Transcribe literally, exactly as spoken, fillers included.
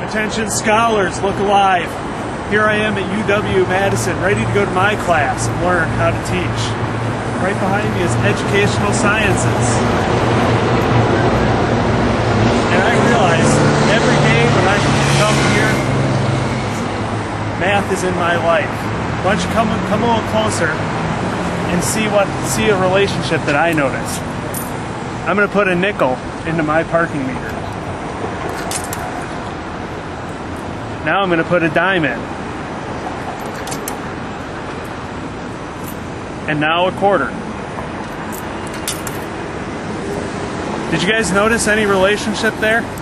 Attention scholars, look alive. Here I am at U W Madison, ready to go to my class and learn how to teach. Right behind me is educational sciences. And I realize every day when I come here, math is in my life. Why don't you come, come a little closer and see what see a relationship that I notice. I'm going to put a nickel into my parking meter. Now I'm going to put a dime in. And now a quarter. Did you guys notice any relationship there?